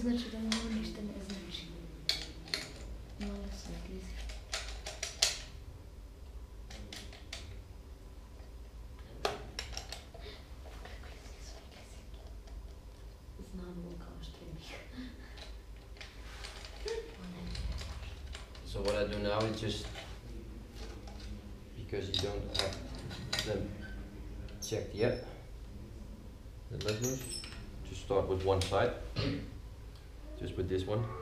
значи да няма нищо не значи. Моля светли. Знам Лука още бих. So what I do now is just, because you don't have them checked yet, the levelers, just start with one side, just with this one.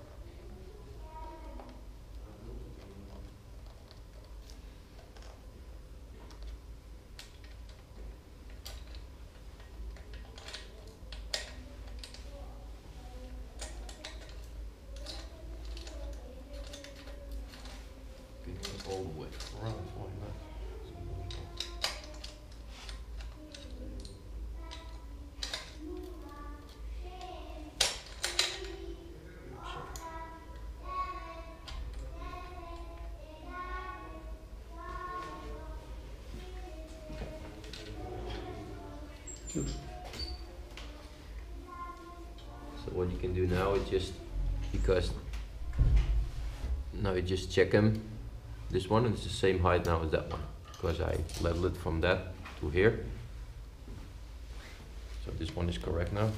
All the way around, why not? So what you can do now is just, because now you just check them. This one is the same height now as that one, because I level it from that to here. So this one is correct now.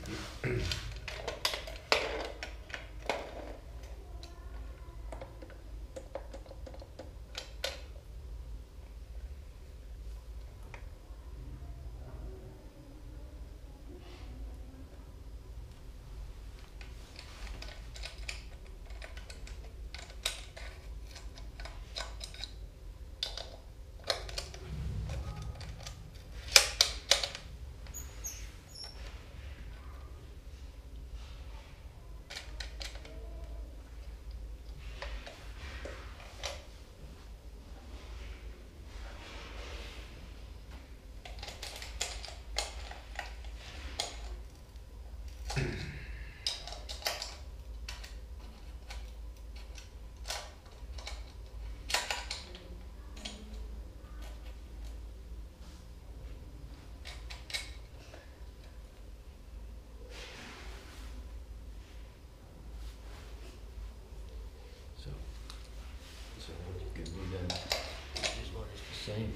So what you can do then, this one is the same.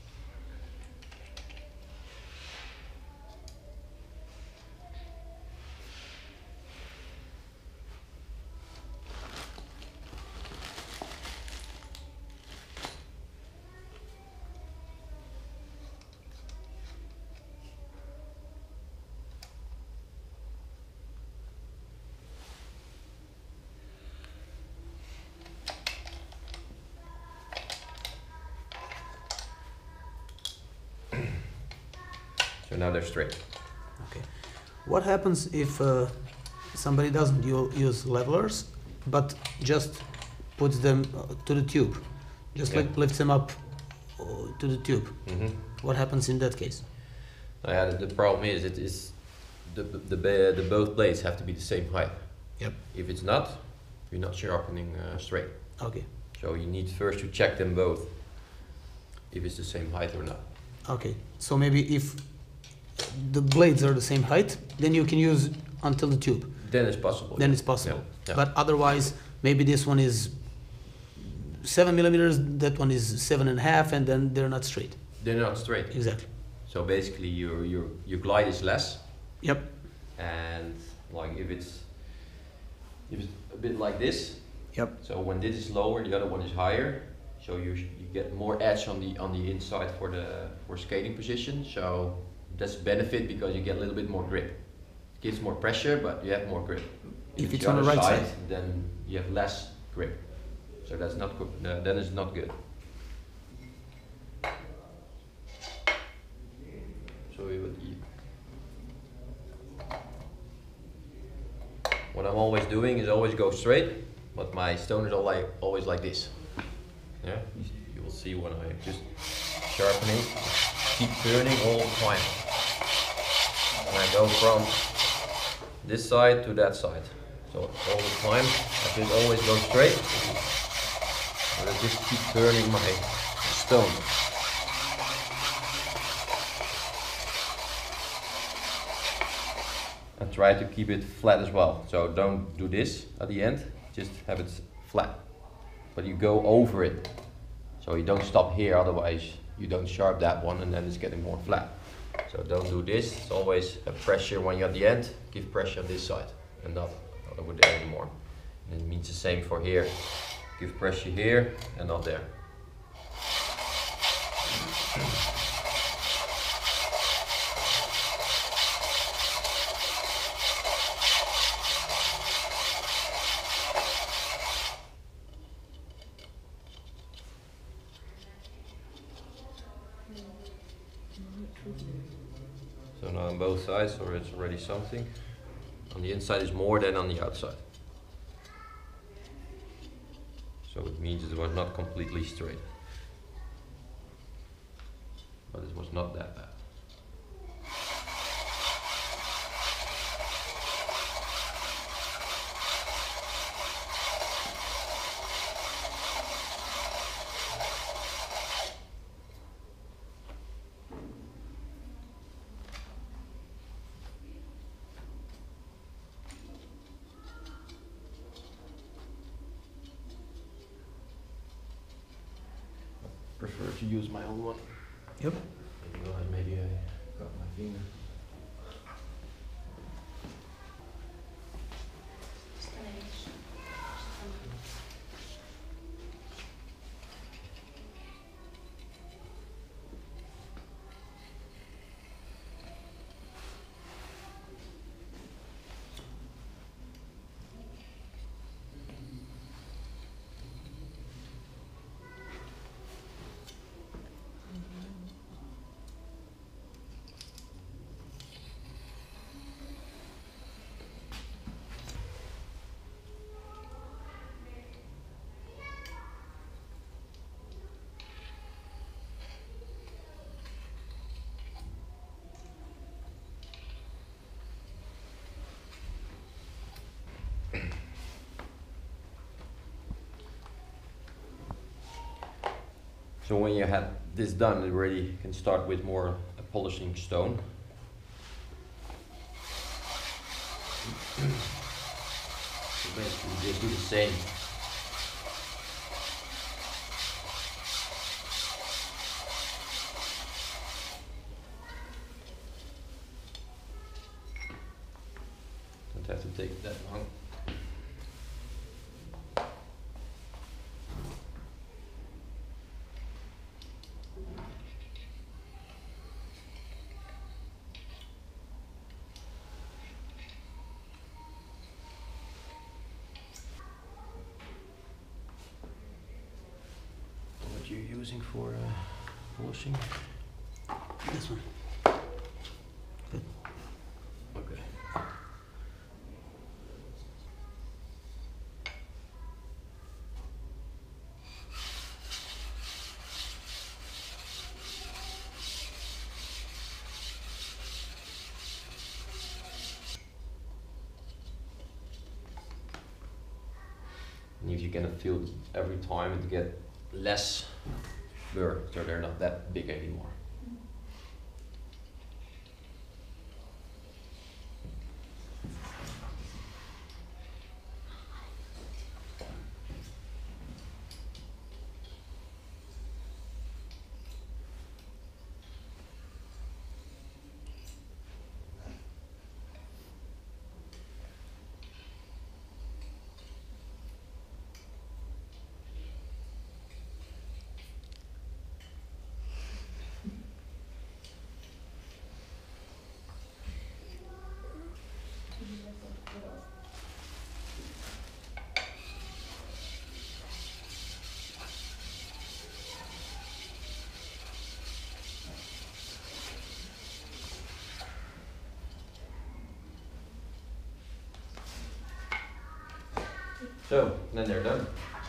So now they're straight. Okay. What happens if somebody doesn't use levelers, but just puts them to the tube, just like lifts them up to the tube? What happens in that case? Yeah, the problem is the both blades have to be the same height. Yep. If it's not, you're not sharpening straight. Okay. So you need first to check them both, if it's the same height or not. Okay. So maybe if the blades are the same height, then you can use until the tube. Then it's possible. Then yeah. it's possible. Yeah. Yeah. But otherwise, maybe this one is 7 millimeters, that one is 7.5, and then they're not straight. They're not straight. Exactly. So basically, your glide is less. Yep. And like if it's a bit like this. Yep. So when this is lower, the other one is higher. So you get more edge on the inside for skating position. So that's a benefit because you get a little bit more grip. It gives more pressure, but you have more grip. If it's the on the other right side, side, then you have less grip. So that's not good. No, then it's not good. So what I'm always doing is always go straight, but my stoners are always like this. Yeah, you will see when I just sharpening, keep turning all the time. And I go from this side to that side. So all the time, I just always go straight. And I just keep turning my stone. I try to keep it flat as well. So don't do this at the end, just have it flat. But you go over it. So you don't stop here, otherwise you don't sharp that one and then it's getting more flat. So don't do this, it's always a pressure when you're at the end, give pressure on this side and not over there anymore. And it means the same for here. Give pressure here and not there. So now on both sides, or it's already something. On the inside is more than on the outside. So it means it was not completely straight. But it was not that bad. Prefer to use my own one. Yep. Maybe I got my finger. So when you have this done, you already can start with more a polishing stone. So basically just do the same. Don't have to take that long. What you're using for polishing? This one. Good. Okay. And if you can feel every time it get less blur, so they're not that big anymore. So, then they're done.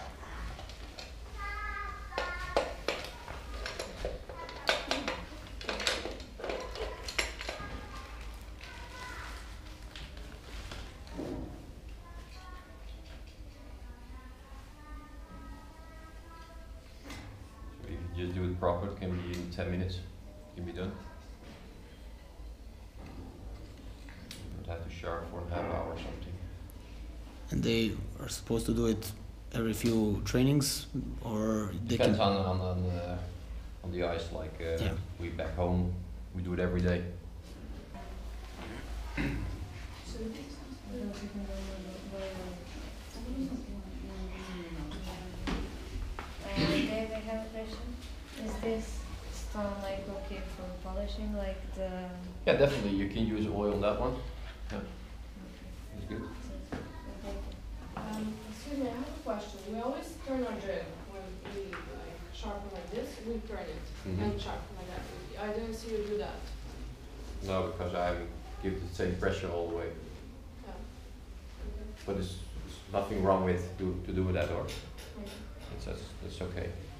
So if you just do it proper, it can be in 10 minutes. It can be done. You don't have to sharp for a half hour or something. And they are supposed to do it every few trainings, or they Depends can. on the ice. Like Yeah. we back home, we do it every day. Dave, I have a question. Is this stone like okay for polishing, like the? Yeah, definitely. You can use oil on that one. Yeah, it's good. Excuse me, I have a question. We always turn our drill when we like sharpen like this, we turn it Mhm. and sharpen like that. I didn't see you do that. No, because I give the same pressure all the way. Yeah. But there's nothing wrong with to do that, or Okay. it's okay.